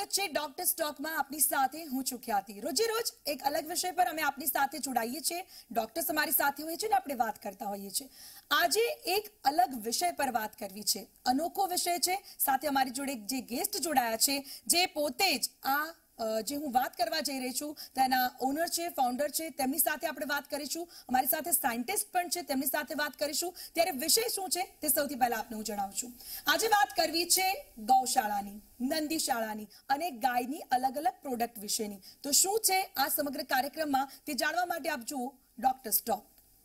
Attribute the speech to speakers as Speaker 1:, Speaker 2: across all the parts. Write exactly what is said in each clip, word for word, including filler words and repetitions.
Speaker 1: સ્વાગત છે ડોક્ટર સ્ટોકમાં આપની સાથે હું છું ખ્યાતિ। રોજે રોજ એક અલગ વિષય પર અમે આપની સાથે જોડાઈએ છીએ, ડોક્ટર્સ અમારી સાથે હોય છે ને આપણે વાત કરતા હોઈએ છીએ। આજે એક અલગ વિષય પર વાત કરવી છે, અનોખો વિષય છે। સાથે અમારી જોડે જે ગેસ્ટ જોડાયા છે જે પોતે જ આ જે હું વાત કરવા જઈ રહી છું તેના ઓનર છે, ફાઉન્ડર છે, તેમની સાથે આપણે વાત કરીશું। અમારી સાથે સાયન્ટિસ્ટ પણ છે, તેમની સાથે વાત કરીશું। ત્યારે વિષય શું છે તે સૌથી પહેલા આપને હું જણાવું છું। આજે વાત કરવી છે ગૌશાળાની, નંદીશાળાની અને ગાયની અલગ અલગ પ્રોડક્ટ વિશેની। તો શું છે આ સમગ્ર કાર્યક્રમમાં તે જાણવા માટે આપ જુઓ ડોક્ટર સ્ટોક।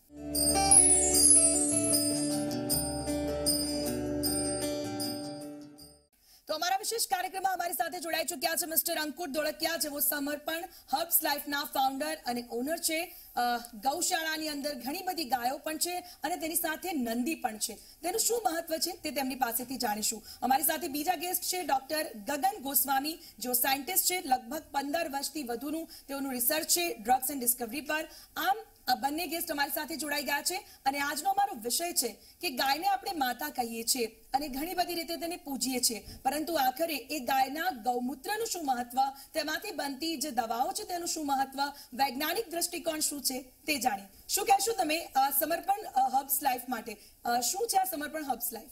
Speaker 1: तो हमारा विशेष कार्यक्रम में हमारी साथ जोड़ाई चुक्या है मिस्टर अंकुर धोळकिया, जो समर्पण हर्ब्स लाइफ ना फाउंडर और ओनर है। गौशाळानी अंदर घणी बधी गायो पण छे अने तेनी साथे नंदी पण छे। तेनुं शुं महत्व छे ते तेमनी पासेथी जाणीशुं। अमारी साथे बीजा गेस्ट छे डॉक्टर गगन गोस्वामी, जो साइंटिस्ट छे। लगभग पंदर वर्षथी वधुनुं तेओनुं रिसर्च छे ड्रग्स एंड डिस्कवरी पर। आम आ बंने गेस्ट अमारी साथे जोड़ाई गया छे अने आजनो अमारो विषय छे कि गायने आपणे माता कहीए छीए अने घणी बधी रीते तेने पूजीए छीए, परंतु आखरे ए गायना गौमूत्रनुं शुं महत्व, तेमांथी बनती जे दवाओ छे तेनुं शुं महत्व, वैज्ञानिक दृष्टिकोण शुं छे ते जाणीए। शुं कहेशो तमे समर्पण हर्ब्स लाइफ माटे? शुं छे आ Samarpan herbs life?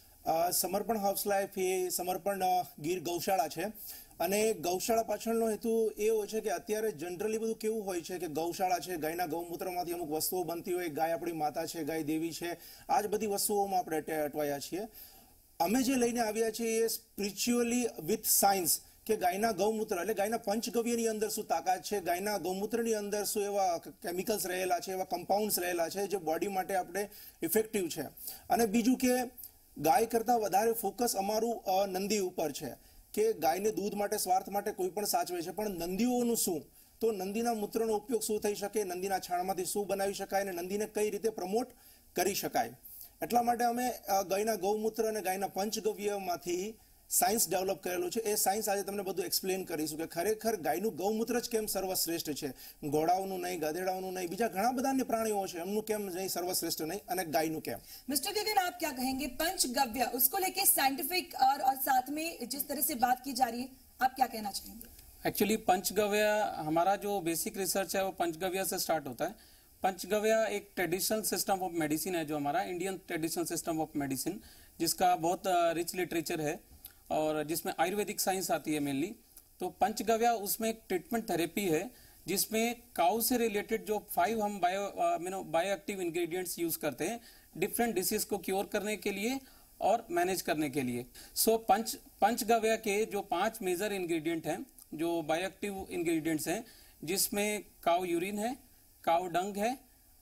Speaker 2: Samarpan herbs life ए समर्पण गीर गौशाळा छे અને ગૌશાળા પાછળનો હેતુ એ હોય છે કે અત્યારે જનરલી બધું કેવું હોય છે કે ગૌશાળા છે, ગાયના ગૌમૂત્રમાંથી અમુક વસ્તુઓ બનતી હોય, ગાય આપણી માતા છે, ગાય દેવી છે, આ જ બધી વસ્તુઓમાં આપણે અટવાયા છીએ। અમે જે લઈને આવ્યા છીએ એ સ્પિરિચ્યુઅલી વિથ સાયન્સ કે ગાયના ગૌમૂત્ર એટલે ગાયના પંચગવ્યની અંદર શું તાકાત છે, ગાયના ગૌમૂત્રની અંદર શું એવા કેમિકલ્સ રહેલા છે, એવા કમ્પાઉન્ડ્સ રહેલા છે જે બોડી માટે આપણે ઇફેક્ટિવ છે। અને બીજું કે ગાય કરતાં વધારે ફોકસ અમારું નંદી ઉપર છે કે ગાયને દૂધ માટે, સ્વાર્થ માટે કોઈ પણ સાચવે છે, પણ નંદીઓનું શું? તો નંદીના મૂત્રનો ઉપયોગ શું થઈ શકે, નંદીના છાણમાંથી શું બનાવી શકાય અને નંદીને કઈ રીતે પ્રમોટ કરી શકાય, એટલા માટે અમે ગાયના ગૌમૂત્ર અને ગાયના પંચગવ્યમાંથી સાયન્સ ડેવલપ કરેલું છે। એ સાયન્સ આજે તમને બધું એક્સપ્લેન કરીશું કે ખરેખર ગાયનું ગૌમૂત્ર જ કેમ સર્વશ્રેષ્ઠ છે, ઘોડાઓનું નહીં, ગધેડાઓનું નહીં, બીજા ઘણા બધા પ્રાણીઓ છે એમનું કેમ નહીં સર્વશ્રેષ્ઠ નહીં અને ગાયનું કેમ।
Speaker 1: मिस्टर गगन, आप क्या कहेंगे पंचगव्य उसको लेके साइंटिफिक और, और साथ में जिस तरह से बात की जा रही है, आप क्या कहना चाहेंगे?
Speaker 3: एक्चुअली पंचगव्य हमारा जो बेसिक रिसर्च है वो पंचगव्य से स्टार्ट होता है। पंचगव्य एक ट्रेडिशनल सिस्टम ऑफ मेडिसिन है, जो हमारा Indian traditional system of medicine, जिसका बहुत रिच लिटरेचर है और जिसमें आयुर्वेदिक साइंस आती है मेनली। तो पंचगव्य उसमें एक ट्रीटमेंट थेरेपी है जिसमें काउ से रिलेटेड जो फाइव हम बायो मीनो बायो एक्टिव इंग्रेडिएंट्स यूज करते हैं डिफरेंट डिसीज को क्योर करने के लिए और मैनेज करने के लिए। सो so, पंच पंचगव्य के जो पांच मेजर इंग्रेडिएंट हैं, जो बायो एक्टिव इंग्रेडिएंट्स हैं, जिसमें काउ यूरिन है, काउ डंग है,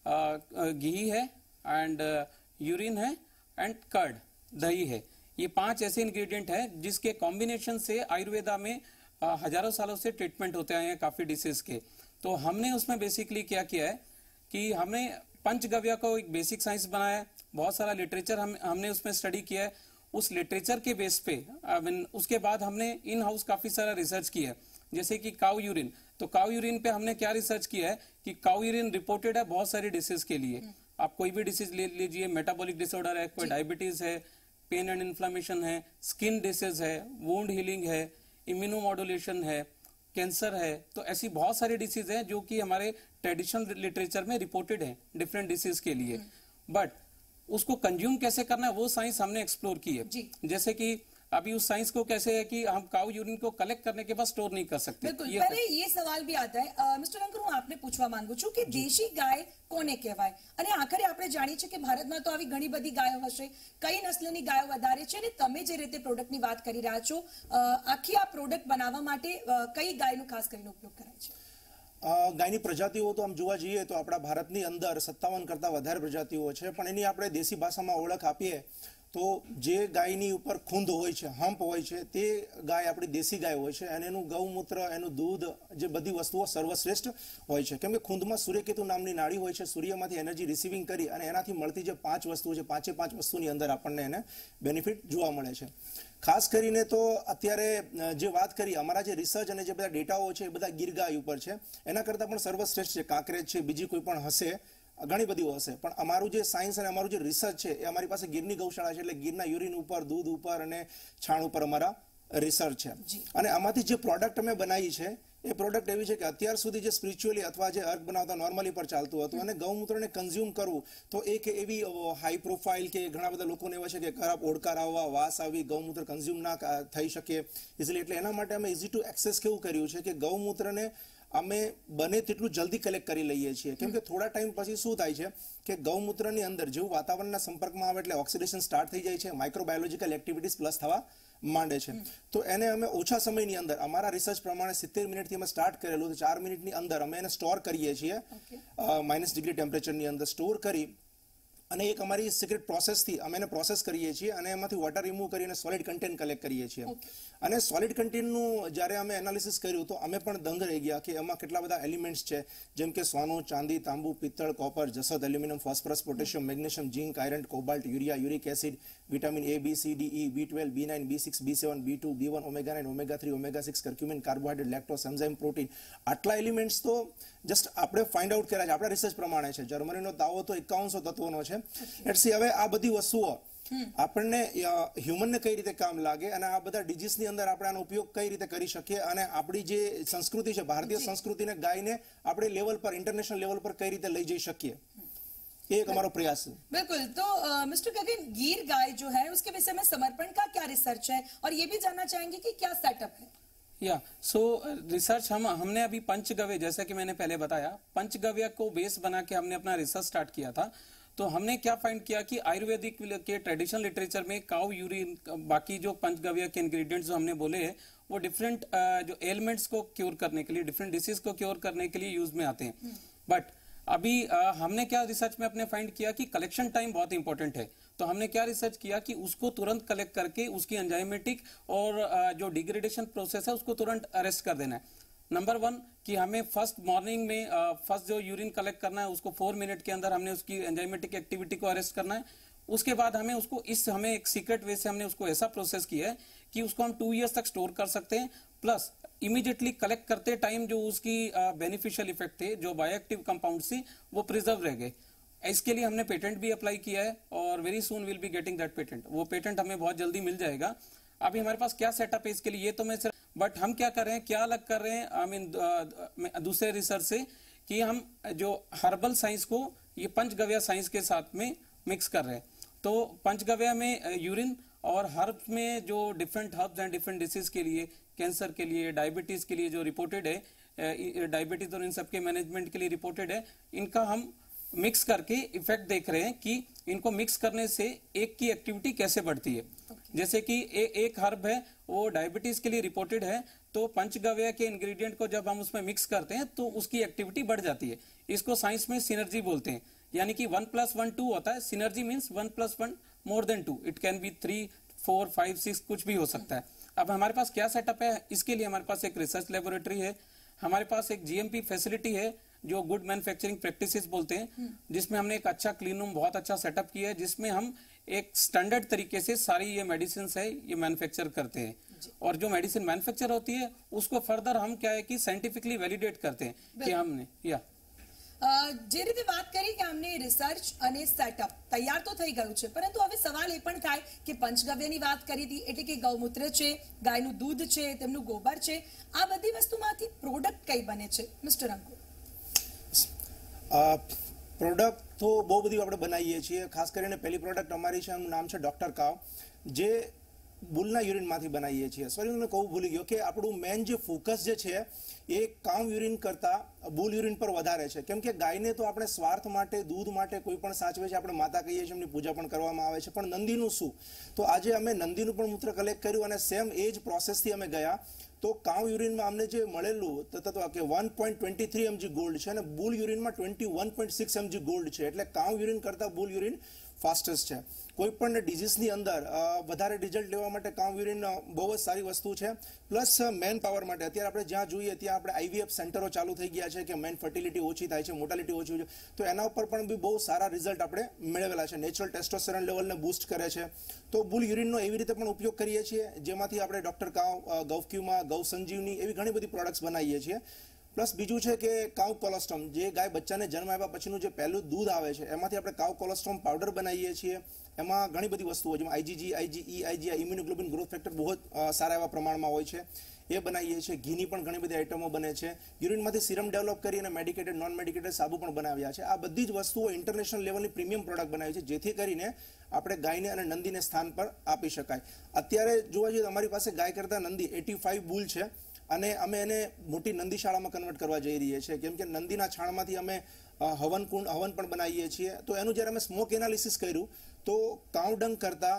Speaker 3: घी है एंड यूरिन है एंड कर्ड दही है। ये पांच ऐसे इंग्रेडिएंट हैं जिसके कॉम्बिनेशन से आयुर्वेदा में हजारों सालों से ट्रीटमेंट होते आए हैं काफी डिसीज के। तो हमने उसमें बेसिकली क्या किया है कि हमने पंचगव्य को एक बेसिक साइंस बनाया है, बहुत सारा लिटरेचर हम हमने उसमें स्टडी किया है। उस लिटरेचर के बेस पे उसके बाद हमने इन हाउस काफी सारा रिसर्च किया है, जैसे कि काउ यूरिन। तो काउ यूरिन पे हमने क्या रिसर्च किया है कि काउ यूरिन रिपोर्टेड है बहुत सारी डिसीज के लिए। आप कोई भी डिसीज ले लीजिए, मेटाबॉलिक डिसऑर्डर है, कोई डायबिटीज है, पेन एंड इन्फ्लेमेशन है, स्किन डिसीज है, वुंड हीलिंग है, इम्यूनोमॉड्यूलेशन है, कैंसर है। तो ऐसी बहुत सारी डिसीज हैं जो कि हमारे ट्रेडिशनल लिटरेचर में रिपोर्टेड है डिफरेंट डिसीज के लिए। बट उसको कंज्यूम कैसे करना है वो साइंस हमने एक्सप्लोर की है। जैसे कि अभी उस साइंस को कैसे है कि हम काउ यूरिन को कलेक्ट करने के बाद स्टोर नहीं कर सकते।
Speaker 1: बिल्कुल, ये पहले ये सवाल भी आता है मिस्टर अंकुर, હું આપને પૂછવા માંગુ છું કે દેશી ગાય કોને કહેવાય અને આખરે આપણે જાણીએ છીએ કે ભારતમાં તો આવી ઘણી બધી ગાયો હશે, કઈ નસ્લની ગાયો વધારે છે અને તમે જે રીતે પ્રોડક્ટની વાત કરી રહ્યા છો, આખી આ પ્રોડક્ટ બનાવવા માટે કઈ ગાયનો ખાસ કરીને ઉપયોગ કરાય છે?
Speaker 2: ગાયની પ્રજાતિઓ તો આમ જોવા જઈએ તો આપણા ભારતની અંદર સત્તાવન કરતાં વધારે પ્રજાતિઓ છે, પણ એની આપણે દેશી ભાષામાં ઓળખ આપીએ તો જે ગાયની ઉપર ખૂંદ હોય છે, હમ્પ હોય છે, તે ગાય આપણી દેશી ગાય હોય છે અને એનું ગૌમૂત્ર, એનું દૂધ, જે બધી વસ્તુઓ સર્વશ્રેષ્ઠ હોય છે, કેમ કે ખૂંદમાં સૂર્યકેતુ નામની નાડી હોય છે, સૂર્યમાંથી એનર્જી રિસીવિંગ કરી અને એનાથી મળતી જે પાંચ વસ્તુઓ છે, પાંચે પાંચ વસ્તુની અંદર આપણને એને બેનિફિટ જોવા મળે છે। ખાસ કરીને તો અત્યારે જે વાત કરી, અમારા જે રિસર્ચ અને જે બધા ડેટાઓ છે એ બધા ગીર ગાય ઉપર છે, એના કરતાં પણ સર્વશ્રેષ્ઠ છે। કાંકરેજ છે, બીજી કોઈ પણ હશે, ઘણી બધી હશે, પણ અમારું જે સાયન્સ અને અમારું જે રિસર્ચ છે એ અમારી પાસે ગીરની ગૌશાળા છે, એટલે ગીરના યુરિન ઉપર, દૂધ ઉપર અને છાણ ઉપર અમારા રિસર્ચ છે. અને આમાંથી જે પ્રોડક્ટ અમે બનાવી છે એ પ્રોડક્ટ એવી છે કે અત્યાર સુધી જે સ્પિરિચ્યુઅલી અથવા જે અર્ક બનાવતા નોર્મલી પર ચાલતું હતું અને ગૌમૂત્રને કન્ઝ્યુમ કરવું તો એક એવી હાઈ પ્રોફાઇલ કે ઘણા બધા લોકોને એવા છે કે ખરાબ ઓડકાર આવવા, વાસ આવી, ગૌમૂત્ર કન્ઝ્યુમ ના થઈ શકે ઇઝીલી. એટલે એના માટે અમે ઇઝી ટુ એક્સેસ કેવું કર્યું છે કે ગૌમૂત્રને અમે બને તેટલું જલ્દી કલેક્ટ કરી લઈએ છીએ. કેમ કે થોડા ટાઈમ પછી શું થાય છે કે ગૌમૂત્રની અંદર જેવું વાતાવરણના સંપર્કમાં આવે એટલે ઓક્સિડેશન સ્ટાર્ટ થઈ જાય છે, માઇક્રોબાયોલોજીકલ એક્ટિવિટીઝ પ્લસ થવા માંડે છે. તો એને અમે ઓછા સમયની અંદર અમારા રિસર્ચ પ્રમાણે સિત્તેર મિનિટથી અમે સ્ટાર્ટ કરેલું તો ચાર મિનિટની અંદર અમે એને સ્ટોર કરીએ છીએ માઇનસ ડિગ્રી ટેમ્પરેચરની અંદર સ્ટોર કરી અને એક અમારી સિક્રેટ પ્રોસેસથી અમે એને પ્રોસેસ કરીએ છીએ અને એમાંથી વોટર રિમૂવ કરીને સોલિડ કન્ટેન્ટ કલેક્ટ કરીએ છીએ. અને સોલિડ કન્ટેન્ટનું જ્યારે અમે એનાલિસિસ કર્યું તો અમે પણ દંગ રહી ગયા કે એમાં કેટલા બધા એલિમેન્ટ્સ છે જેમ કે સોનું, ચાંદી, તાંબુ, પિત્તળ, કોપર, જસત, aluminium, phosphorus, potassium, magnesium, zinc, iron, cobalt, urea, uric acid, vitamin A, B, C, D, E, B twelve, B nine, B six, B seven, B two, B one, omega nine, omega three, omega six, curcumin, carbohydrate, lactose, enzyme, protein. આટલા elements તો just આપણે find out કર્યા છે આપણા research પ્રમાણે છે. જર્મનીનો દાવો તો એકાવનસો તત્વોનો છે. એટલે હવે આ બધી વસ્તુઓ આપણને હ્યુમનને કઈ રીતે કામ લાગે અને આ બધા ડિઝીઝની અંદર આપણે આનો ઉપયોગ કઈ રીતે કરી શકીએ અને આપણી જે સંસ્કૃતિ છે ભારતીય સંસ્કૃતિને ગાયને આપણે લેવલ પર ઇન્ટરનેશનલ લેવલ પર કઈ રીતે લઈ જઈ શકીએ ये एक हमारा प्रयास है.
Speaker 1: बिल्कुल. तो मिस्टर गगन, गीर गाय जो है उसके विषय में समर्पण का क्या रिसर्च है और ये भी जानना चाहेंगे कि क्या सेटअप है?
Speaker 3: या सो रिसर्च हम हमने अभी पंचगव्य, जैसा कि मैंने पहले बताया, पंचगव्य को बेस बना के हमने अपना रिसर्च स्टार्ट किया था. तो हमने क्या फाइंड किया कि आयुर्वेदिक के ट्रेडिशनल लिटरेचर में काउ यूरिन, बाकी जो पंचगव्य के इंग्रेडिएंट्स जो हमने बोले हैं वो डिफरेंट जो एलिमेंट्स को क्योर करने के लिए, डिफरेंट डिसीज को क्योर करने के लिए यूज में आते हैं. बट अभी आ, हमने क्या रिसर्च में अपने फाइंड किया कि कलेक्शन टाइम बहुत इंपॉर्टेंट है. तो हमने क्या रिसर्च किया कि उसको तुरंत कलेक्ट करके उसकी एंजाइमेटिक और आ, जो डिग्रेडेशन प्रोसेस है उसको तुरंत अरेस्ट कर देना है. नंबर वन कि हमें फर्स्ट मॉर्निंग में फर्स्ट जो यूरिन कलेक्ट करना है उसको फोर मिनट के अंदर हमने उसकी एंजाइमेटिक एक्टिविटी को अरेस्ट करना है. उसके बाद हमें उसको इस हमें एक सीक्रेट वे से हमने उसको ऐसा प्रोसेस किया है कि उसको हम टू इयर्स तक स्टोर कर सकते हैं. प्लस इमीडिएटली कलेक्ट करते टाइम जो उसकी बेनिफिशियल इफेक्ट थे, जो बायोएक्टिव कंपाउंड थी, वो प्रिजर्व रह गए. इसके लिए हमने पेटेंट भी अप्लाई किया है और very soon will be getting that patent. वो पेटेंट हमें बहुत जल्दी मिल जाएगा. अभी हमारे पास क्या सेटअप है इसके लिए ये तो मैं, बट हम क्या कर रहे हैं, क्या अलग कर रहे हैं आई मीन दूसरे रिसर्च से, कि हम जो हर्बल साइंस को ये पंचगव्य साइंस के साथ में मिक्स कर रहे हैं. तो पंचगव्य में यूरिन और हर्ब्स में जो different herbs and different disease के लिए, कैंसर के लिए, डायबिटीज के लिए जो रिपोर्टेड है, डायबिटीज और इन सब के मैनेजमेंट के लिए रिपोर्टेड है, इनका हम मिक्स करके इफेक्ट देख रहे हैं कि इनको मिक्स करने से एक की एक्टिविटी कैसे बढ़ती है. okay. जैसे कि ए, एक हर्ब है वो डायबिटीज के लिए रिपोर्टेड है, तो पंचगव्य के इंग्रेडिएंट को जब हम उसमें मिक्स करते हैं तो उसकी एक्टिविटी बढ़ जाती है. इसको साइंस में सिनर्जी बोलते हैं. यानी कि वन प्लस वन टू होता है. Synergy means one plus one more than two. It can be three, four, five, six, कुछ भी हो सकता है. अब हमारे पास क्या सेटअप है, इसके लिए हमारे पास एक रिसर्च लेबोरेटरी है, हमारे पास एक जीएमपी फैसिलिटी है जो गुड मैन्युफैक्चरिंग प्रैक्टिसेस बोलते हैं, जिसमें हमने एक अच्छा क्लीन रूम बहुत अच्छा सेटअप किया है, जिसमें हम एक स्टैंडर्ड तरीके से सारी ये मेडिसिन है ये मैन्युफैक्चर करते हैं. और जो मेडिसिन मैन्युफैक्चर होती है उसको फर्दर हम क्या है कि साइंटिफिकली वैलिडेट करते हैं कि हमने या
Speaker 1: જે રીતે વાત કરી કે અમને રિસર્ચ અને સેટઅપ તૈયાર તો થઈ ગયું છે, પરંતુ હવે સવાલ એ પણ થાય કે પંચગવ્યની વાત કરી હતી એટલે કે ગૌમૂત્ર છે, ગાયનું દૂધ છે, તેમનું ગોબર છે, આ બધી વસ્તુમાંથી પ્રોડક્ટ કઈ બને છે મિસ્ટર અંકુર?
Speaker 2: પ્રોડક્ટ તો બહુ બધી આપણે બનાવીએ છીએ. ખાસ કરીને પહેલી પ્રોડક્ટ અમારી છે, એનું નામ છે ડોક્ટર કાવ, જે બુલના યુરિનમાંથી બનાવીએ છીએ. સોરી હું કહું ભૂલી ગયો કે આપણું મેન જે ફોકસ જે છે એ કાવ યુરિન કરતા બુલ યુરિન પર વધારે છે. કેમ કે ગાયને તો આપણે સ્વાર્થ માટે, દૂધ માટે કોઈ પણ સાચવે છે, આપણે માતા કહીએ છીએ, એમની પૂજા પણ કરવામાં આવે છે. પણ નંદીનું શું? તો આજે અમે નંદીનું પણ મૂત્ર કલેક્ટ કર્યું અને સેમ એ જ પ્રોસેસથી અમે ગયા. તો કાવ યુરિનમાં અમને જે મળેલું તત્વ કે one point twenty three mg gold છે અને બુલ યુરિનમાં twenty one point six mg gold છે. એટલે કાવ યુરિન કરતા બુલ યુરિન ફાસ્ટેસ્ટ છે. કોઈ પણ ડિઝીઝની અંદર વધારે રિઝલ્ટ લેવા માટે કાવ યુરિન બહુ જ સારી વસ્તુ છે. પ્લસ મેન પાવર માટે અત્યારે આપણે જ્યાં જોઈએ ત્યાં આપણે આઈવીએફ સેન્ટરો ચાલુ થઈ ગયા છે કે મેન ફર્ટિલિટી ઓછી થાય છે, મોર્ટાલિટી ઓછી છે, તો એના ઉપર પણ બી બહુ સારા રિઝલ્ટ આપણે મેળવેલા છે. નેચરલ ટેસ્ટોસ્ટેરોન લેવલને બૂસ્ટ કરે છે. તો બુલ યુરિનનો એવી રીતે પણ ઉપયોગ કરીએ છીએ જેમાંથી આપણે ડોક્ટર કાવ, ગૌક્યુમા, ગૌ સંજીવની એવી ઘણી બધી પ્રોડક્ટ્સ બનાવીએ છીએ. પ્લસ બીજું છે કે કાઉ કોલોસ્ટ્રમ, જે ગાય બચ્ચાને જન્મ આપ્યા પછીનું જે પહેલું દૂધ આવે છે એમાંથી આપણે કાઉ કોલોસ્ટ્રમ પાવડર બનાવીએ છીએ. એમાં ઘણી બધી વસ્તુઓ જેમાં IgG, IgE, IgI, immunoglobin growth factor બહુ જ સારા એવા પ્રમાણમાં હોય છે, એ બનાવીએ છીએ. ઘીની પણ ઘણી બધી આઇટમો બને છે. યુરિનમાંથી સિરમ ડેવલપ કરી અને મેડિકેટેડ નોન મેડિકેટેડ સાબુ પણ બનાવ્યા છે. આ બધી જ વસ્તુઓ ઇન્ટરનેશનલ લેવલની પ્રીમિયમ પ્રોડક્ટ બનાવી છે, જેથી કરીને આપણે ગાયને અને નંદીને સ્થાન પર આપી શકાય. અત્યારે જોવા જઈએ તો અમારી પાસે ગાય કરતા નંદી એટી ફાઈવ બુલ છે અને અમે એને મોટી નંદી શાળામાં કન્વર્ટ કરવા જઈ રહીએ છીએ, કેમ કે નંદીના છાણમાંથી અમે હવન કુંડ હવન પણ બનાવીએ છીએ. તો એનું જ્યારે અમે સ્મોક એનાલિસિસ કર્યું તો કાઉ ડંગ કરતાં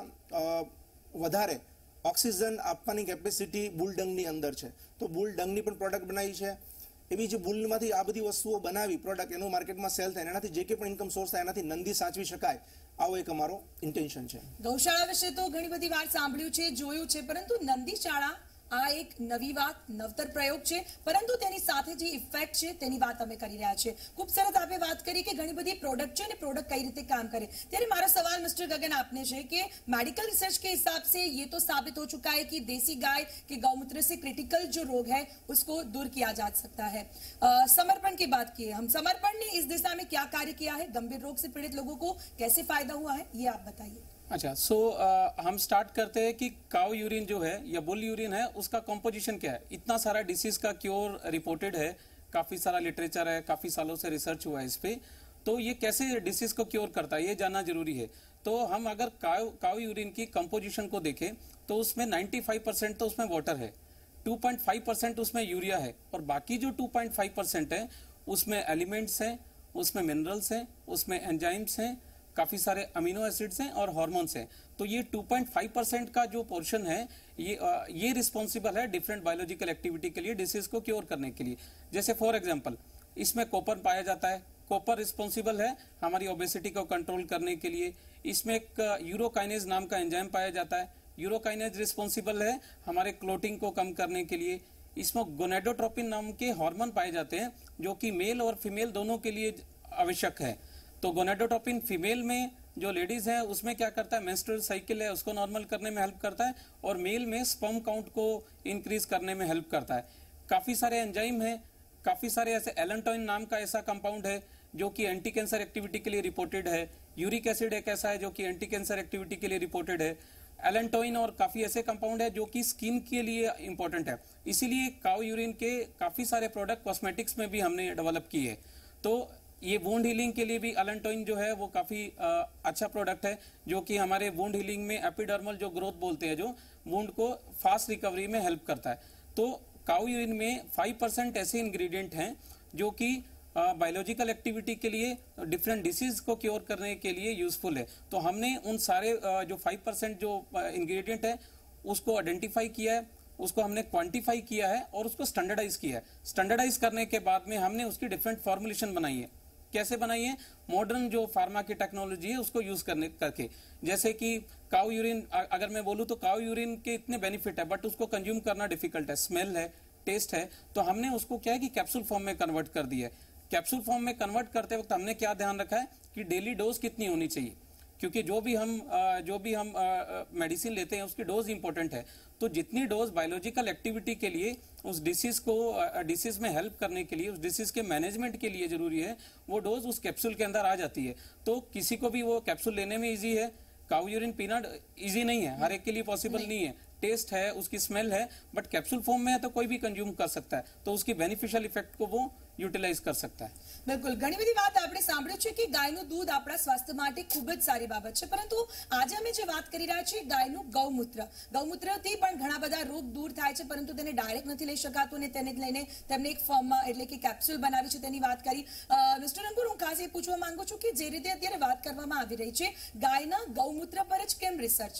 Speaker 2: વધારે ઓક્સિજન આપવાની કેપેસિટી બુલ ડંગની અંદર છે. તો બુલ ડંગની પણ પ્રોડક્ટ બનાવી છે. એવી જે બુલમાંથી આ બધી વસ્તુઓ બનાવી પ્રોડક્ટ એનું માર્કેટમાં સેલ થાય, એનાથી જે કંઈ પણ ઇન્કમ સોર્સ થાય એનાથી નંદી સાચવી શકાય, આવો એક અમારો ઇન્ટેન્શન છે.
Speaker 1: ગૌશાળા વિશે તો ઘણી બધી વાર સાંભળ્યું છે, જોયું છે, પરંતુ નંદી શાળા આ એક નવી વાત, નવતર પ્રયોગ છે, પરંતુ તેની સાથે જે ઇફેક્ટ છે તેની વાત અમે કરી રહ્યા છીએ. ખૂબ સરસ આપે વાત કરી કે ઘણી બધી પ્રોડક્ટ છે અને પ્રોडक्ट कई रीते काम करे. ત્યારે મારો સવાલ મિસ્ટર ગगन आपने છે કે मेडिकल रिसर्च के हिसाब से ये तो साबित हो चुका है कि देसी गाय के गौमूत्र से क्रिटिकल जो रोग है उसको दूर किया जा सकता है. समर्पण की बात की है हम, समर्पण ने इस दिशा में क्या कार्य किया है, गंभीर रोग से पीड़ित लोगों को कैसे फायदा हुआ है, ये आप बताइए.
Speaker 3: अच्छा, सो so, हम स्टार्ट करते हैं कि काउ यूरिन जो है या बुल यूरिन है उसका कंपोजिशन क्या है. इतना सारा डिसीज का क्योर रिपोर्टेड है, काफी सारा लिटरेचर है, काफी सालों से रिसर्च हुआ है इस पे. तो ये कैसे डिसीज को क्योर करता है ये जानना जरूरी है. तो हम अगर काउ काउ यूरिन की कंपोजिशन को देखें तो उसमें पचानवे परसेंट तो उसमें वाटर है, दो पॉइंट पाँच परसेंट उसमें यूरिया है और बाकी जो दो पॉइंट पाँच परसेंट है उसमें एलिमेंट्स हैं, उसमें मिनरल्स हैं, उसमें एंजाइम्स हैं, काफी सारे अमीनो एसिड्स हैं और हार्मोन्स हैं. तो ये दो पॉइंट पाँच परसेंट का जो पोर्शन है ये ये रिस्पॉन्सिबल है डिफरेंट बायोलॉजिकल एक्टिविटी के लिए, डिसीज को क्योर करने के लिए. जैसे फॉर एग्जांपल इसमें कॉपर पाया जाता है. कॉपर रिस्पॉन्सिबल है हमारी ओबेसिटी को कंट्रोल करने के लिए. इसमें एक यूरोकाइनेज नाम का एंजाइम पाया जाता है. यूरोकाइनेज रिस्पॉन्सिबल है हमारे क्लोटिंग को कम करने के लिए. इसमें गोनेडोट्रोपिन नाम के हार्मोन पाए जाते हैं जो कि मेल और फीमेल दोनों के लिए आवश्यक है. तो गोनेडोट्रोपिन फीमेल में जो लेडीज है उसमें क्या करता है, मेंस्ट्रुअल साइकिल है उसको नॉर्मल करने में हेल्प करता है और मेल में स्पर्म काउंट को इंक्रीज करने में हेल्प करता है. काफी सारे एंजाइम है, काफी सारे ऐसे एलेंटोइन नाम का ऐसा कंपाउंड है जो कि एंटी कैंसर एक्टिविटी के लिए रिपोर्टेड है. यूरिक एसिड एक ऐसा है जो कि एंटी कैंसर एक्टिविटी के लिए रिपोर्टेड है. एलेंटोइन और काफी ऐसे कंपाउंड है जो कि स्किन के लिए इंपॉर्टेंट है. इसीलिए काउ यूरिन के काफी सारे प्रोडक्ट कॉस्मेटिक्स में भी हमने डेवलप किए है. तो ये वुंड हीलिंग के लिए भी एलेंटोइन जो है वो काफी आ, अच्छा प्रोडक्ट है जो कि हमारे वुंड हीलिंग में एपिडर्मल जो ग्रोथ बोलते हैं जो वुंड को फास्ट रिकवरी में हेल्प करता है. तो काउ यूरिन में पाँच परसेंट ऐसे इंग्रेडिएंट हैं जो कि बायोलॉजिकल एक्टिविटी के लिए, डिफरेंट डिसीज को क्योर करने के लिए यूजफुल है. तो हमने उन सारे आ, जो पाँच परसेंट जो इंग्रेडिएंट है उसको आइडेंटिफाई किया है, उसको हमने क्वांटिफाई किया है और उसको स्टैंडर्डाइज किया है. स्टैंडर्डाइज करने के बाद में हमने उसकी डिफरेंट फॉर्मुलेशन बनाई है. कैसे बनाई है, मॉडर्न जो फार्मा की टेक्नोलॉजी है उसको यूज करने करके. जैसे कि काउ यूरिन अगर मैं बोलूं तो काउ यूरिन के इतने बेनिफिट है बट उसको कंज्यूम करना डिफिकल्ट है, स्मेल है, टेस्ट है. तो हमने उसको क्या है कि कैप्सूल फॉर्म में कन्वर्ट कर दिया है. कैप्सूल फॉर्म में कन्वर्ट करते वक्त हमने क्या ध्यान रखा है कि डेली डोज कितनी होनी चाहिए, क्योंकि जो भी हम जो भी हम मेडिसिन लेते हैं उसकी डोज इंपॉर्टेंट है. तो जितनी डोज बायोलॉजिकल एक्टिविटी के लिए, उस डिसीज को डिसीज में हेल्प करने के लिए, उस डिसीज के मैनेजमेंट के लिए जरूरी है, वो डोज उस कैप्सूल के अंदर आ जाती है. तो किसी को भी वो कैप्सूल लेने में इजी है. काउ यूरिन पीना इजी नहीं है, हर एक के लिए पॉसिबल नहीं, नहीं है. टेस्ट है, उसकी स्मेल है, बट कैप्सूल फॉर्म में है तो कोई भी कंज्यूम कर सकता है. तो उसकी बेनिफिशियल इफेक्ट को वो યુટિલાઇઝ કરી શકતા है.
Speaker 1: બિલકુલ, ઘણી બધી વાત આપણે સાંભળ્યું છે કે ગાયનું દૂધ આપણા સ્વાસ્થ્ય માટે ખૂબ જ સારી બાબત છે, પરંતુ આજે અમે જે વાત કરી રહ્યા છીએ ગાયનું ગૌમૂત્ર, ગૌમૂત્રથી પણ ઘણા બધા રોગ દૂર થાય છે, પરંતુ તેને ડાયરેક્ટ નથી લઈ શકાતું અને તેને લઈને તેમને એક ફોર્મમાં એટલે કે કેપ્સ્યુલ બનાવી છે તેની વાત કરી. મિસ્ટર અંકુર, હું ખાસ એ પૂછવા માંગુ છું કે જે રીતે અત્યારે વાત કરવામાં આવી રહી છે ગાયના ગૌમૂત્ર પર જ કેમ રિસર્ચ?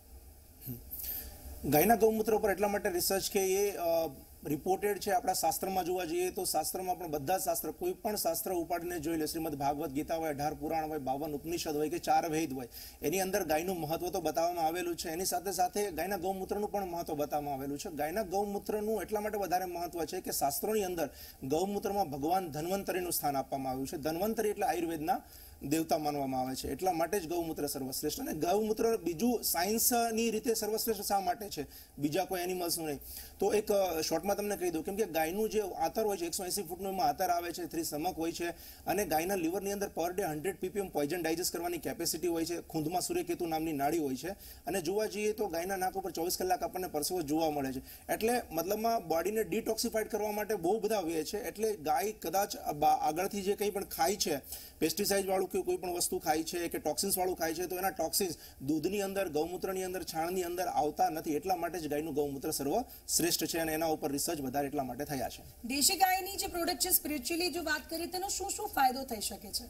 Speaker 2: ગાયના ગૌમૂત્ર પર એટલા માટે રિસર્ચ કે એ રિપોર્ટેડ છે. આપણા શાસ્ત્રમાં જોવા જઈએ તો શાસ્ત્રમાં પણ બધા શાસ્ત્ર, કોઈ પણ શાસ્ત્ર ઉપાડીને જોઈ લે, શ્રીમદ ભાગવત ગીતા હોય, અઢાર પુરાણ હોય, બાવન ઉપનિષદ હોય કે ચાર વેદ હોય, એની અંદર ગાયનું મહત્વ તો બતાવવામાં આવેલું છે. એની સાથે સાથે ગાયના ગૌમૂત્રનું પણ મહત્વ બતાવવામાં આવેલું છે. ગાયના ગૌમૂત્રનું એટલા માટે વધારે મહત્વ છે કે શાસ્ત્રોની અંદર ગૌમૂત્રમાં ભગવાન ધન્વંતરીનું સ્થાન આપવામાં આવ્યું છે. ધન્વંતરી એટલે આયુર્વેદના દેવતા માનવામાં આવે છે, એટલા માટે જ ગૌમૂત્ર સર્વશ્રેષ્ઠ. અને ગૌમૂત્ર બીજું સાયન્સની રીતે સર્વશ્રેષ્ઠ શા માટે છે, બીજા કોઈ એનિમલ્સનું નહીં? તો એક શોર્ટમાં તમને કહી દઉં, કેમ કે ગાયનું જે આતર હોય છે એકસો એસી ફૂટનું એમાં આતર આવે છે, થ્રી સ્ટમક હોય છે, અને ગાયના લીવરની અંદર per day hundred ppm poison digest કરવાની કેપેસિટી હોય છે. ખૂંદમાં સૂર્યકેતુ નામની નાડી હોય છે, અને જોવા જઈએ તો ગાયના નાક ઉપર ચોવીસ કલાક આપણને પરસેવો જોવા મળે છે. એટલે મતલબમાં બોડીને ડિટોક્સિફાઈડ કરવા માટે બહુ બધા વે છે. એટલે ગાય કદાચ આગળથી જે કંઈ પણ ખાય છે, પેસ્ટિસાઇડ વાળું કે કોઈ પણ વસ્તુ ખાય છે કે ટોક્સિન્સ વાળું ખાય છે, તો એના ટોક્સિન્સ દૂધની અંદર, ગૌમૂત્રની અંદર, છાણની અંદર આવતા નથી. એટલા માટે જ ગાયનું ગૌમૂત્ર સર્વ શ્રેષ્ઠ છે, અને એના ઉપર રિસર્ચ વધારે એટલા માટે થયા છે.
Speaker 1: દેશી ગાયની જે પ્રોડક્ટ છે સ્પિરિચ્યુઅલી જો વાત કરીએ તેનો શું શું ફાયદો થઈ શકે છે?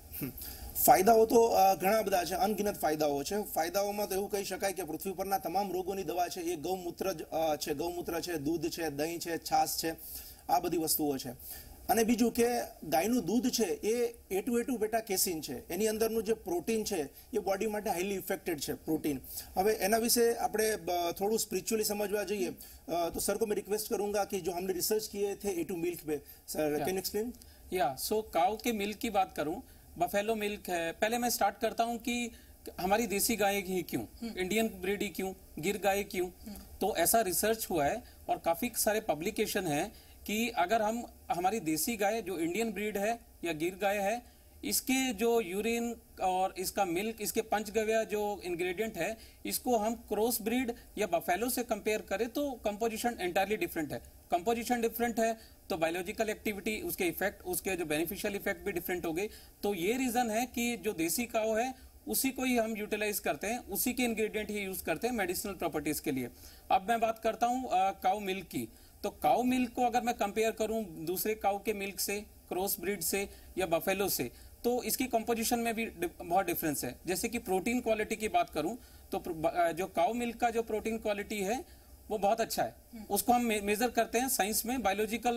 Speaker 2: ફાયદાઓ તો ઘણા બધા છે, અનગિનત ફાયદાઓ છે. ફાયદાઓમાં તો એવું કહી શકાય કે પૃથ્વી પરના તમામ રોગોની દવા છે એ ગૌમૂત્ર જ છે. ગૌમૂત્ર છે, દૂધ છે, દહીં છે, છાશ છે, આ બધી વસ્તુઓ છે. અને બીજું કે ગાયનું દૂધ છે એ A two A two beta casein છે, એની અંદરનું જે પ્રોટીન છે એ બોડી માટે હાઈલી ઇફેક્ટેડ છે પ્રોટીન. હવે એના વિશે આપણે થોડું સ્પિરિચ્યુઅલી સમજવા જઈએ તો સર को मैं रिक्वेस्ट करूंगा कि जो हमने रिसर्च किए थे ए टू मिल्क पे, सर कैन एक्सप्लेन?
Speaker 3: या सो काउ के मिल्क की बात करूं, बफेलो मिल्क है. पहले मैं स्टार्ट करता हूं कि हमारी देसी गाय ही क्यों, इंडियन ब्रीड ही क्यों, गिर गाय क्यों? तो ऐसा रिसर्च हुआ है और काफी सारे पब्लिकेशन है कि अगर हम हमारी देसी गाय जो इंडियन ब्रीड है या गिर गाय है, इसके जो यूरिन और इसका मिल्क, इसके पंचगव्य जो इंग्रेडिएंट है, इसको हम क्रॉस ब्रीड या बफेलो से कंपेयर करें तो कंपोजिशन एंटायरली डिफरेंट है. कंपोजिशन डिफरेंट है तो बायोलॉजिकल एक्टिविटी, उसके इफेक्ट, उसके जो बेनिफिशियल इफेक्ट भी डिफरेंट हो गए. तो ये रीजन है कि जो देसी काऊ है उसी को ही हम यूटिलाइज करते हैं, उसी के इंग्रेडिएंट ही यूज करते हैं मेडिसिनल प्रॉपर्टीज के लिए. अब मैं बात करता हूँ काऊ मिल्क की. तो काऊ मिल्क को अगर मैं कंपेयर करूं दूसरे काऊ के मिल्क से, क्रॉस ब्रीड से या बफेलो से, तो इसकी कंपोजिशन में भी बहुत डिफरेंस है. जैसे कि प्रोटीन क्वालिटी की बात करूं तो जो काऊ मिल्क का जो प्रोटीन क्वालिटी है वो बहुत अच्छा है. उसको हम मेजर करते हैं साइंस में बायोलॉजिकल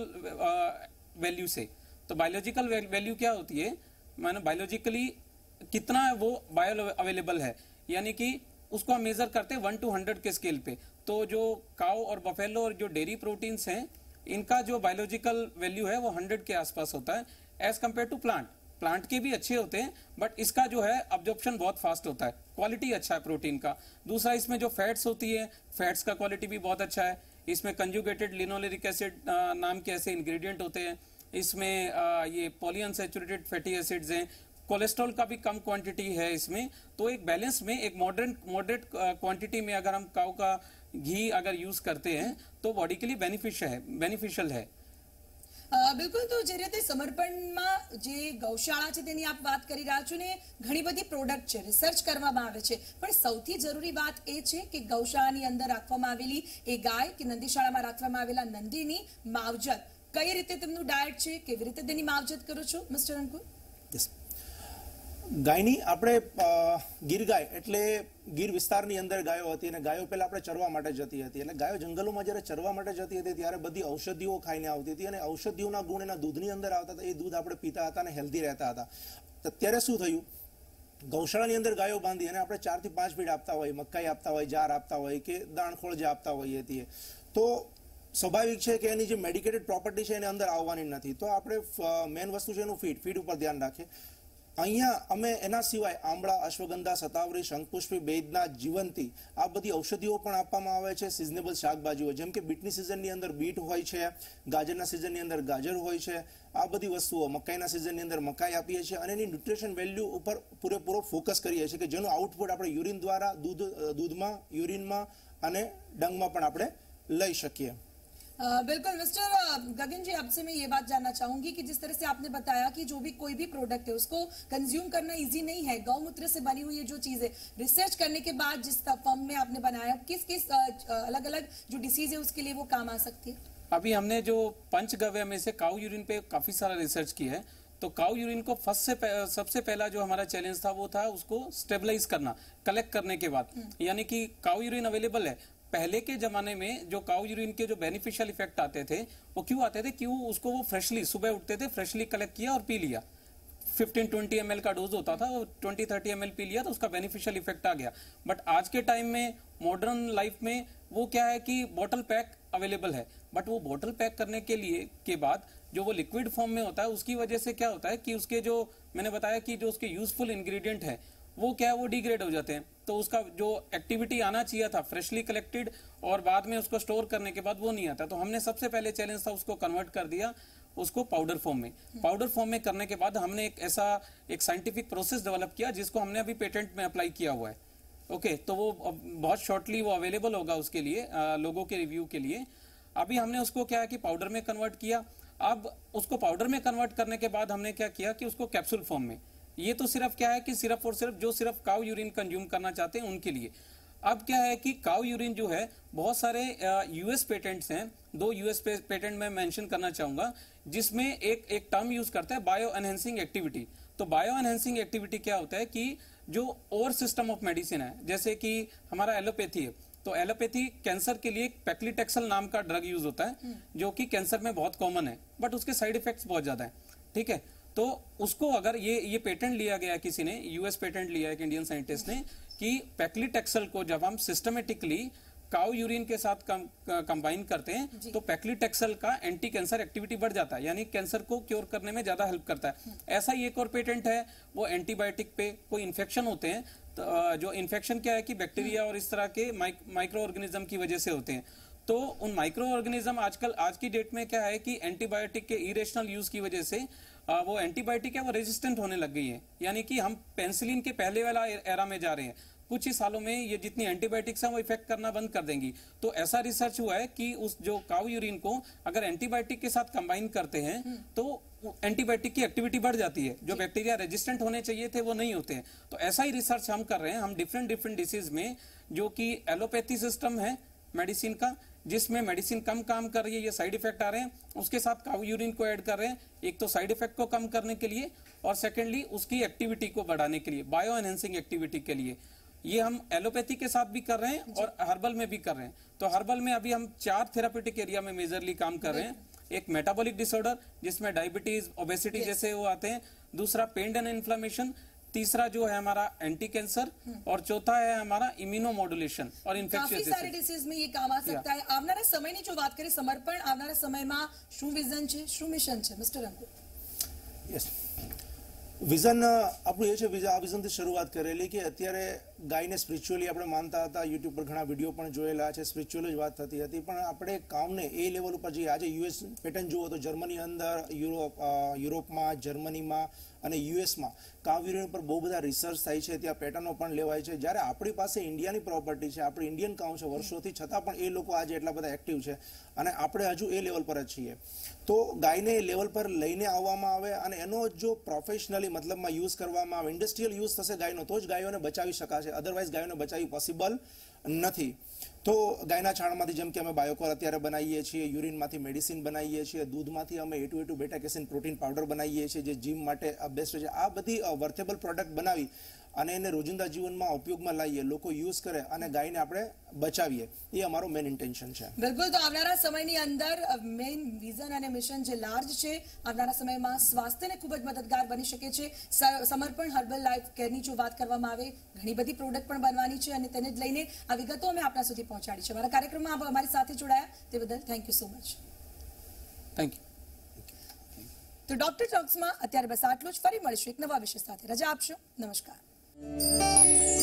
Speaker 3: वैल्यू से. तो बायोलॉजिकल वैल्यू क्या होती है, मानो बायोलॉजिकली कितना वो बायो अवेलेबल है, यानी कि उसको हम मेजर करते हैं वन टू हंड्रेड के स्केल पे. तो जो काऊ और बफेलो और जो डेयरी प्रोटीन्स हैं, इनका जो बायोलॉजिकल वैल्यू है वो हंड्रेड के आसपास होता है as compare to plant. Plant के भी अच्छे होते हैं बट इसका जो है अब्जॉर्प्शन बहुत फास्ट होता है, क्वालिटी अच्छा है प्रोटीन का. दूसरा, इसमें जो फैट्स होती है, फैट्स का क्वालिटी भी बहुत अच्छा है. इसमें कंजुगेटेड लिनोलेरिक एसिड नाम के ऐसे इंग्रेडिएंट होते हैं. इसमें आ, ये पॉलीअनसैचुरेटेड फैटी एसिड्स हैं. कोलेस्ट्रॉल का भी कम क्वांटिटी है इसमें. तो एक बैलेंस में, एक मॉडरेट मॉडरेट क्वांटिटी में अगर हम काऊ का घी अगर यूज करते हैं तो बॉडी के लिए बेनिफिशियल है बेनिफिशियल है
Speaker 1: બિલકુલ. તો જે રીતે સમર્પણમાં જે ગૌશાળા છે તેની આપ વાત કરી રહ્યા છો ને, ઘણી બધી પ્રોડક્ટ છે, રિસર્ચ કરવામાં આવે છે, પણ સૌથી જરૂરી વાત એ છે કે ગૌશાળાની અંદર રાખવામાં આવેલી એ ગાય કે નંદીશાળામાં રાખવામાં આવેલા નંદીની માવજત, કઈ રીતે તેમનું ડાયટ છે, કેવી રીતે તેની માવજત કરો છો મિસ્ટર અંકુર?
Speaker 2: ગાયની આપણે ગીર ગાય એટલે ગીર વિસ્તારની અંદર ગાયો હતી, અને ગાયો પહેલા આપણે ચરવા માટે જતી હતી. એટલે ગાયો જંગલોમાં જ્યારે ચરવા માટે જતી હતી ત્યારે બધી ઔષધિઓ ખાઈને આવતી હતી, અને ઔષધિઓના ગુણ એના દૂધની અંદર આવતા હતા. એ દૂધ આપણે પીતા હતા અને હેલ્ધી રહેતા હતા. અત્યારે શું થયું, ગૌશાળાની અંદર ગાયો બાંધી અને આપણે ચાર થી પાંચ ફીડ આપતા હોય, મકાઈ આપતા હોય, જાર આપતા હોય કે દાણખોળ જે આપતા હોઈએ છીએ, તો સ્વાભાવિક છે કે એની જે મેડિકેટેડ પ્રોપર્ટી છે એને અંદર આવવાની નથી. તો આપણે મેઇન વસ્તુ છે એનું ફીડ ફીડ ઉપર ધ્યાન રાખીએ. અહીંયા અમે એના સિવાય આંબળા, અશ્વગંધા, શતાવરી, શંખપુષ્પી, બેદના, જીવંતી આ બધી ઔષધિઓ પણ આપવામાં આવે છે. સિઝનેબલ શાકભાજીઓ જેમ કે બીટની સિઝનની અંદર બીટ હોય છે, ગાજરના સિઝનની અંદર ગાજર હોય છે, આ બધી વસ્તુઓ. મકાઈના સિઝનની અંદર મકાઈ આપીએ છીએ અને એની ન્યુટ્રિશન વેલ્યુ ઉપર પૂરેપૂરો ફોકસ કરીએ છીએ કે જેનું આઉટપુટ આપણે યુરિન દ્વારા, દૂધ દૂધમાં, યુરિનમાં અને ડંગમાં પણ આપણે લઈ શકીએ.
Speaker 1: बिल्कुल. मिस्टर गगन जी, आपसे मैं ये बात जानना चाहूंगी कि जिस तरह से आपने बताया कि जो भी कोई भी प्रोडक्ट है उसको कंज्यूम करना इजी नहीं है, गौमूत्र से बनी हुई ये जो चीज है, रिसर्च करने के बाद जिस फॉर्म में आपने बनाया, किस किस अलग अलग जो डिसीज है उसके लिए वो काम आ सकती है?
Speaker 3: अभी हमने जो पंचगव्य में से काऊ यूरिन पे काफी सारा रिसर्च किया है. तो काऊ यूरिन को फर्स्ट से सबसे पहला जो हमारा चैलेंज था वो था उसको स्टेबलाइज करना, कलेक्ट करने के बाद. यानी कि काऊ यूरिन अवेलेबल है. पहले के जमाने में जो काऊ यूरिन के जो बेनिफिशियल इफेक्ट आते थे वो क्यों आते थे, क्यों उसको वो फ्रेशली सुबह उठते थे, फ्रेशली कलेक्ट किया और पी लिया. फिफ्टीन ट्वेंटी एम एल का डोज होता था, वो ट्वेंटी थर्टी एम एल पी लिया तो उसका बेनिफिशियल इफेक्ट आ गया. बट आज के टाइम में मॉडर्न लाइफ में वो क्या है कि बॉटल पैक अवेलेबल है. बट वो बॉटल पैक करने के लिए के बाद जो वो लिक्विड फॉर्म में होता है, उसकी वजह से क्या होता है कि उसके जो मैंने बताया कि जो उसके यूजफुल इंग्रेडिएंट है वो क्या है वो डिग्रेड हो जाते हैं, तो उसका जो एक्टिविटी आना चाहिए था फ्रेशली कलेक्टेड और बाद में उसको स्टोर करने के बाद वो नहीं आता। तो हमने सबसे पहले चैलेंज था उसको कन्वर्ट कर दिया उसको पाउडर फॉर्म में। पाउडर फॉर्म में करने के बाद हमने एक ऐसा एक साइंटिफिक प्रोसेस डेवलप किया जिसको हमने अभी पेटेंट में अप्लाई किया हुआ है। ओके okay, तो वो बहुत शॉर्टली वो अवेलेबल होगा उसके लिए आ, लोगों के रिव्यू के लिए। अभी हमने उसको क्या है कि पाउडर में कन्वर्ट किया। अब उसको पाउडर में कन्वर्ट करने के बाद हमने क्या किया कि उसको कैप्सूल फॉर्म में, ये तो सिर्फ क्या है कि सिर्फ और सिर्फ जो सिर्फ काउ यूरिन कंज्यूम करना चाहते हैं उनके लिए। अब क्या है कि काउ यूरिन जो है बहुत सारे यूएस पेटेंट्स हैं, दो यूएस पेटेंट में मेंशन करना चाहूंगा जिसमें एक एक टर्म यूज करता है बायो एनहेंसिंग एक्टिविटी। तो बायो एनहेंसिंग एक्टिविटी क्या होता है कि जो और सिस्टम ऑफ मेडिसिन है, जैसे कि हमारा एलोपैथी है, तो एलोपैथी कैंसर के लिए पैक्लिटेक्सल नाम का ड्रग यूज होता है जो कि कैंसर में बहुत कॉमन है, बट उसके साइड इफेक्ट्स बहुत ज्यादा है। ठीक है, तो उसको अगर ये ये पेटेंट लिया गया किसी ने, यूएस पेटेंट लिया है इंडियन साइंटिस्ट ने, कि पैक्लिटेक्सल को जब हम सिस्टमेटिकली काउ यूरिन के साथ कंबाइन करते हैं तो पैक्लिटेक्सल का एंटी कैंसर एक्टिविटी बढ़ जाता है, यानी कैंसर को क्योर करने में ज्यादा हेल्प करता है। ऐसा ही एक और पेटेंट है, वो एंटीबायोटिक पे कोई इन्फेक्शन होते हैं, तो जो इन्फेक्शन क्या है कि बैक्टीरिया और इस तरह के माइक्रो ऑर्गेनिज्म की वजह से होते हैं। तो उन माइक्रो ऑर्गेनिज्म आजकल आज की डेट में क्या है कि एंटीबायोटिक के इरेशनल यूज की वजह से आ, वो एंटीबायोटिक है वो रेजिस्टेंट होने लग गई है, यानी कि हम पेनिसिलिन के पहले वाला एरा में जा रहे हैं। कुछ ही सालों में ये जितनी एंटीबायोटिक्स हैं वो इफेक्ट करना बंद कर देंगी। तो ऐसा रिसर्च हुआ है कि उस जो काउ यूरिन को अगर एंटीबायोटिक के साथ कंबाइन करते हैं तो एंटीबायोटिक की एक्टिविटी बढ़ जाती है, जो बैक्टीरिया रेजिस्टेंट होने चाहिए थे वो नहीं होते हैं। तो ऐसा ही रिसर्च हम कर रहे हैं, हम डिफरेंट डिफरेंट डिसीज में, जो कि एलोपैथी सिस्टम है मेडिसिन का, जिसमें मेडिसिन कम काम कर रही है, ये साइड इफेक्ट आ रहे हैं, उसके साथ काउ यूरिन को ऐड कर रहे हैं, एक तो साइड इफेक्ट को कम करने के लिए और सेकेंडली उसकी एक्टिविटी को बढ़ाने के लिए, बायो एनहेंसिंग एक्टिविटी के लिए। ये हम एलोपैथी के साथ भी कर रहे हैं और हर्बल में भी कर रहे हैं। तो हर्बल में अभी हम चार थेरापेटिक एरिया में मेजरली काम कर रहे हैं। एक मेटाबॉलिक डिसऑर्डर जिसमें डायबिटीज, ओबेसिटी जैसे वो आते हैं, दूसरा पेन एंड इन्फ्लेमेशन, तीसरा जो है हमारा एंटी कैंसर और चौथा है हमारा इम्यूनोमोड्युलेशन और
Speaker 1: काफी सारे डिसीज में ये काम आ सकता है। આવનારા સમયની જો વાત કરીએ સમર્પણ, આવનારા સમયમાં શું વિઝન છે, શું મિશન છે મિસ્ટર અંકુર?
Speaker 2: યસ, વિઝન આપણું એ છે, આ વિઝનથી શરૂઆત કરેલી કે અત્યારે ગાયને સ્પિરિચ્યુઅલી આપણે માનતા હતા, યુટ્યુબ પર ઘણા વિડીયો પણ જોયેલા છે, સ્પિરિચ્યુઅલ જ વાત થતી હતી, પણ આપણે કામને એ લેવલ ઉપર જઈએ. આજે યુએસ પેટર્ન જુઓ તો જર્મની અંદર, યુરોપ યુરોપમાં, જર્મનીમાં અને યુએસમાં કાવ યુરિન પર બહુ બધા રિસર્ચ થાય છે, ત્યાં પેટર્નો પણ લેવાય છે. જ્યારે આપણી પાસે ઇન્ડિયાની પ્રોપર્ટી છે, આપણે ઇન્ડિયન કાઉ છે વર્ષોથી, છતાં પણ એ લોકો આજે એટલા બધા એક્ટિવ છે અને આપણે હજુ એ લેવલ પર જ છીએ. તો ગાયને એ લેવલ પર લઈને આવવામાં આવે અને એનો જો પ્રોફેશનલી મતલબમાં યુઝ કરવામાં આવે, ઇન્ડસ્ટ્રીયલ યુઝ થશે ગાયનો, તો જ ગાયોને બચાવી શકાશે, અદરવાઇઝ ગાયોને બચાવવી પોસિબલ નથી. તો ગાયના છાણમાંથી જેમ કે અમે બાયોકોર અત્યારે બનાવીએ છીએ, યુરિનમાંથી મેડિસિન બનાવીએ છીએ, દૂધમાંથી અમે એ ટુ એ ટુ બેટા કેસિન પ્રોટીન પાવડર બનાવીએ છીએ જે જીમ માટે બેસ્ટ છે. આ બધી વર્થેબલ પ્રોડક્ટ બનાવી અને એને રોજિંદા જીવનમાં ઉપયોગમાં લાવીએ, લોકો યુઝ કરે અને ગાયને આપણે બચાવીએ, એ અમારો મેઇન ઇન્ટેન્શન છે.
Speaker 1: બિલકુલ. તો આવનારા સમયની અંદર મેઇન વિઝન અને મિશન જે લાર્જ છે, આવનારા સમયમાં સ્વાસ્થ્યને ખૂબ જ મદદગાર બની શકે છે. સમર્પણ હર્બલ લાઈફ કેરની જો વાત કરવામાં આવે, ઘણી બધી પ્રોડક્ટ પણ બનવાની છે અને તેને જ લઈને આ વિગતો અમે આપના સુધી પહોંચાડી છે. અમારા કાર્યક્રમમાં આપ અમારી સાથે જોડાયા તે બદલ thank you so much.
Speaker 3: Thank you.
Speaker 1: તો ડોક્ટર ટોક્સમાં અત્યારે બસ આટલું જ. ફરી મળીશું એક નવા વિષય સાથે. રજા આપશો. નમસ્કાર.